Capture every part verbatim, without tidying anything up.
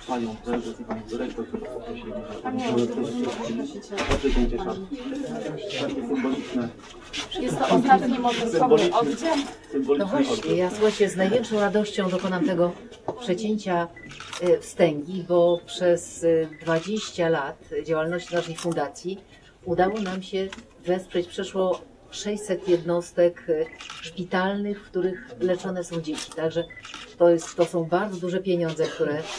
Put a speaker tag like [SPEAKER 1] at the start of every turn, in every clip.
[SPEAKER 1] panią prezes i panią dyrektor, którą poprosili, żeby zdjęcie szafy. Takie symboliczne.
[SPEAKER 2] Jest to ostatni motywowy oddział.
[SPEAKER 3] No właśnie, ja słuchajcie, z największą radością dokonam tego przecięcia wstęgi, bo przez dwadzieścia lat działalności naszej fundacji udało nam się wesprzeć przeszło sześćset jednostek szpitalnych, w których leczone są dzieci. Także to, jest, to są bardzo duże pieniądze, które y,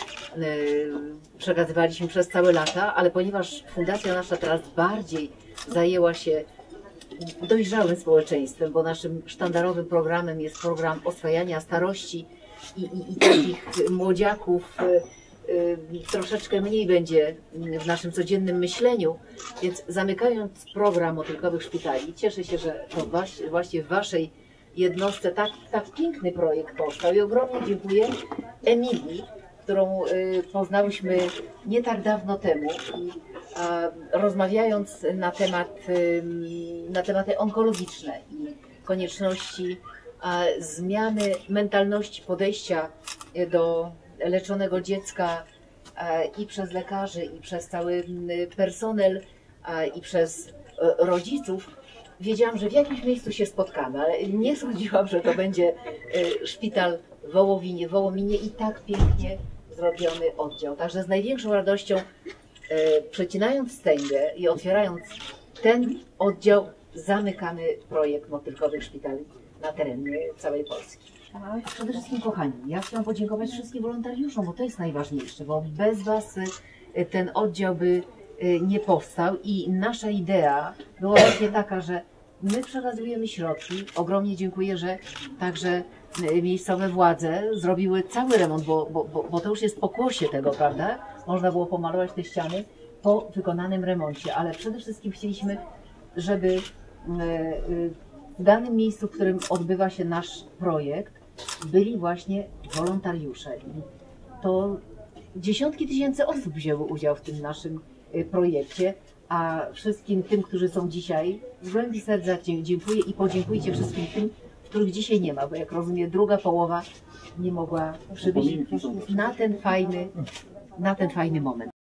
[SPEAKER 3] przekazywaliśmy przez całe lata, ale ponieważ fundacja nasza teraz bardziej zajęła się dojrzałym społeczeństwem, bo naszym sztandarowym programem jest program oswajania starości i, i, i takich młodziaków y, y, troszeczkę mniej będzie w naszym codziennym myśleniu, więc zamykając program motylkowych szpitali, cieszę się, że to właśnie, właśnie w Waszej jednostce tak, tak piękny projekt powstał i ogromnie dziękuję Emilii, którą y, poznałyśmy nie tak dawno temu i a, rozmawiając na temat, y, na tematy onkologiczne i konieczności a, zmiany mentalności podejścia do leczonego dziecka a, i przez lekarzy, i przez cały personel, a, i przez a, rodziców, wiedziałam, że w jakimś miejscu się spotkamy, ale nie sądziłam, że to będzie y, szpital w Wołowinie, w Wołominie i tak pięknie zrobiony oddział. Także z największą radością e, przecinając wstęgę i otwierając ten oddział, zamykamy projekt motylkowych szpitali na terenie całej Polski. A przede wszystkim, kochani, ja chciałam podziękować wszystkim wolontariuszom, bo to jest najważniejsze, bo bez Was e, ten oddział by e, nie powstał i nasza idea była właśnie taka, że my przekazujemy środki. Ogromnie dziękuję, że także miejscowe władze zrobiły cały remont, bo, bo, bo, bo to już jest pokłosie tego, prawda? Można było pomalować te ściany po wykonanym remoncie, ale przede wszystkim chcieliśmy, żeby w danym miejscu, w którym odbywa się nasz projekt, byli właśnie wolontariusze. I to dziesiątki tysięcy osób wzięły udział w tym naszym projekcie, a wszystkim tym, którzy są dzisiaj, z głębi serca dziękuję i podziękujcie wszystkim tym, których dzisiaj nie ma, bo jak rozumiem, druga połowa nie mogła przybyć na ten fajny, na ten fajny moment.